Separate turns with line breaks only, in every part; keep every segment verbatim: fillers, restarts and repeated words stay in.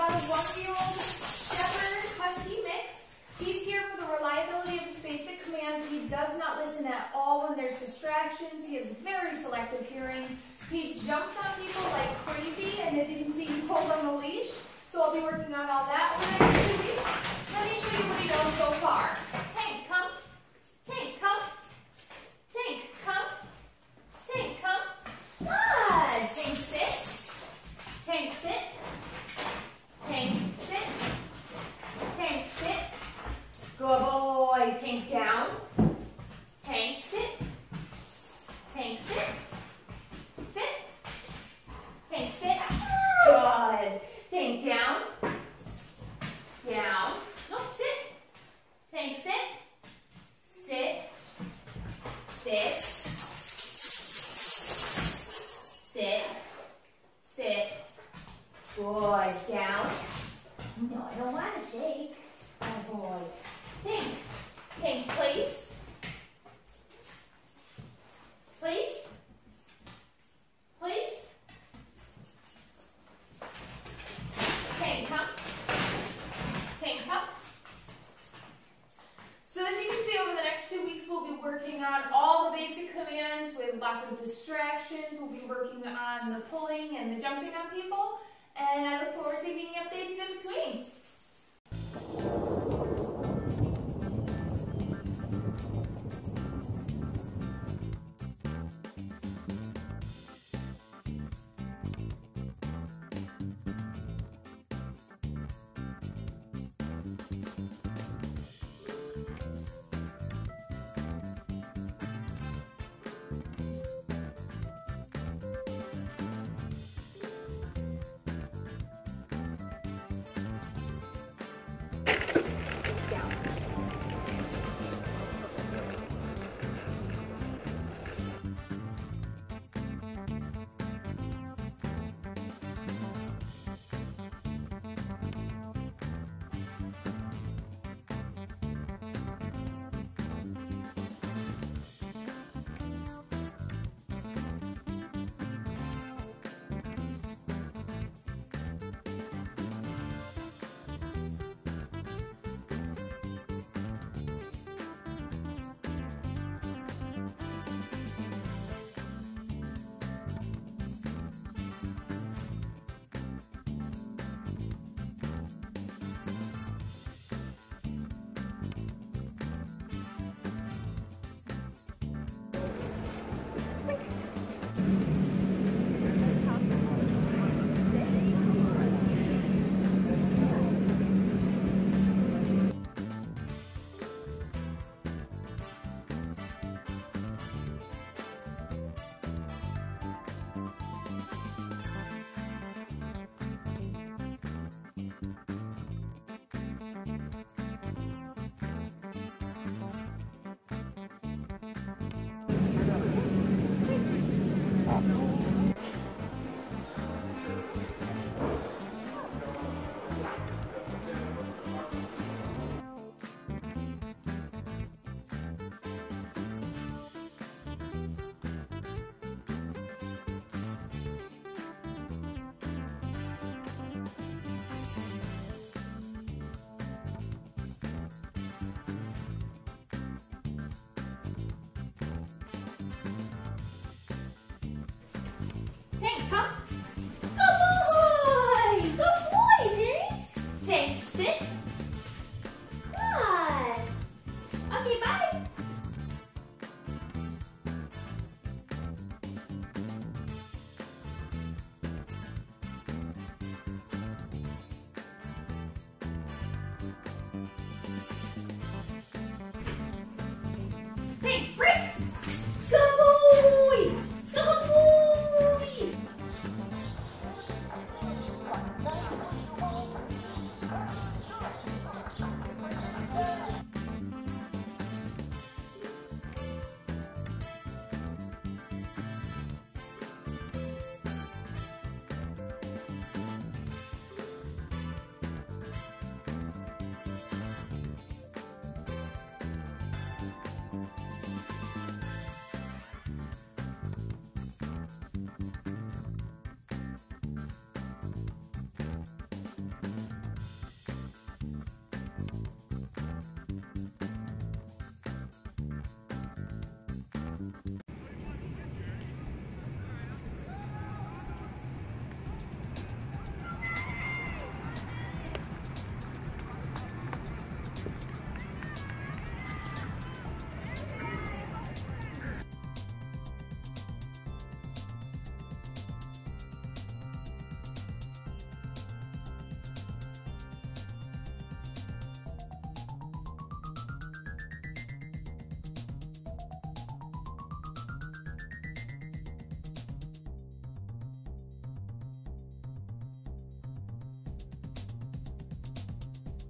got a one-year-old Shepherd Husky mix. He's here for the reliability of his basic commands. He does not listen at all when there's distractions. He has very selective hearing. He jumps on people like crazy, and as you can see, he pulls on the leash. So I'll be working on all that over the next two weeks. Let me show you what he knows so far. Tank, come. Tank, come. Tank, come. Tank, come. Good. Tank, sit. Tank, sit. Tank, sit. Tank, sit. Good boy. Tank, down. Tank, sit. Tank, sit. Sit. Tank, sit. Good. Tank, down. Down. Nope, sit. Tank, sit. Sit. Sit. Sit. Sit. Good. Down. No, I don't want to shake. Good boy. Tank. Tank, place. Place. Place. Tank, come. Tank, come. So as you can see, over the next two weeks, we'll be working on all the basic commands with lots of distractions. We'll be working on the pulling and the jumping on people. And I look forward to giving you updates in between.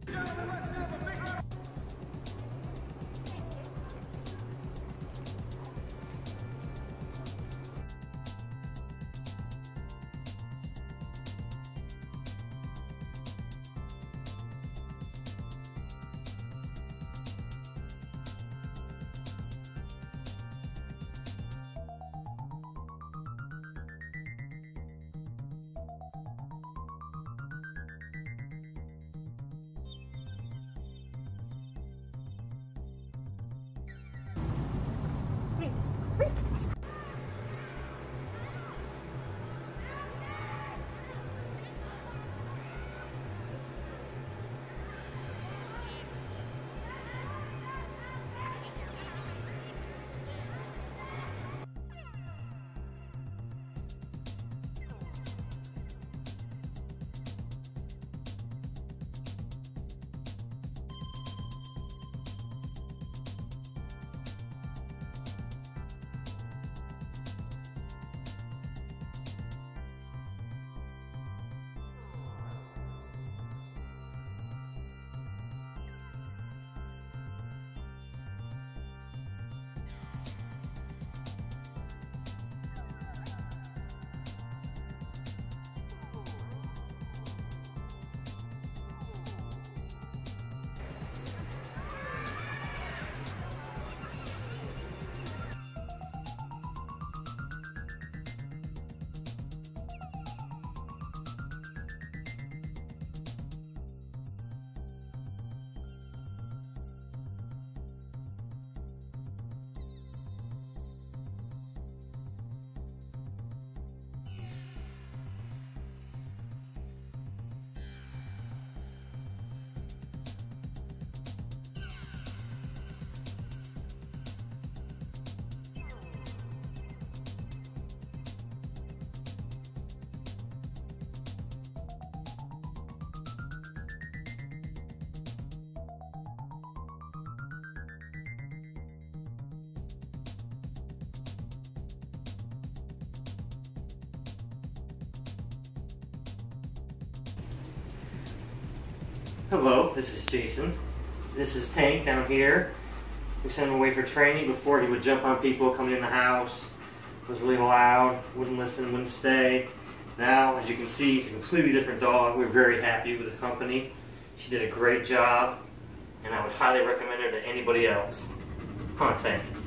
Hello, this is Jason. This is Tank down here. We sent him away for training. Before, he would jump on people coming in the house. It was really loud, wouldn't listen, wouldn't stay. Now, as you can see, he's a completely different dog. We're very happy with his company. She did a great job, and I would highly recommend her to anybody else. Come on, Tank.